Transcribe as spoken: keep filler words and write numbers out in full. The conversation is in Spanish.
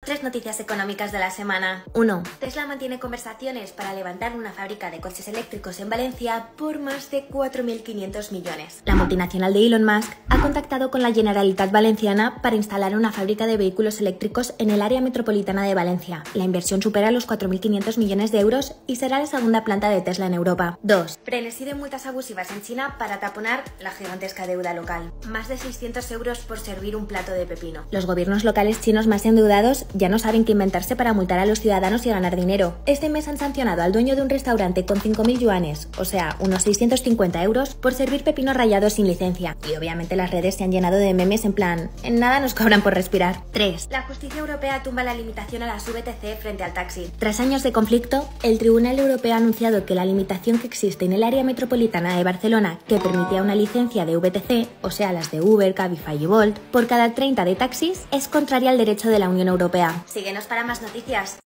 Tres noticias económicas de la semana. uno. Tesla mantiene conversaciones para levantar una fábrica de coches eléctricos en Valencia por más de cuatro mil quinientos millones. La multinacional de Elon Musk ha contactado con la Generalitat Valenciana para instalar una fábrica de vehículos eléctricos en el área metropolitana de Valencia. La inversión supera los cuatro mil quinientos millones de euros y será la segunda planta de Tesla en Europa. dos. Frenesí de multas abusivas en China para taponar la gigantesca deuda local. Más de seiscientos euros por servir un plato de pepino. Los gobiernos locales chinos más endeudados ya no saben qué inventarse para multar a los ciudadanos y ganar dinero. Este mes han sancionado al dueño de un restaurante con cinco mil yuanes, o sea, unos seiscientos cincuenta euros, por servir pepino rallado sin licencia. Y obviamente las redes se han llenado de memes en plan, en nada nos cobran por respirar. tres. La justicia europea tumba la limitación a las V T C frente al taxi. Tras años de conflicto, el Tribunal Europeo ha anunciado que la limitación que existe en el área metropolitana de Barcelona, que permitía una licencia de V T C, o sea las de Uber, Cabify y Bolt, por cada treinta de taxis, es contraria al derecho de la Unión Europea. Síguenos para más noticias.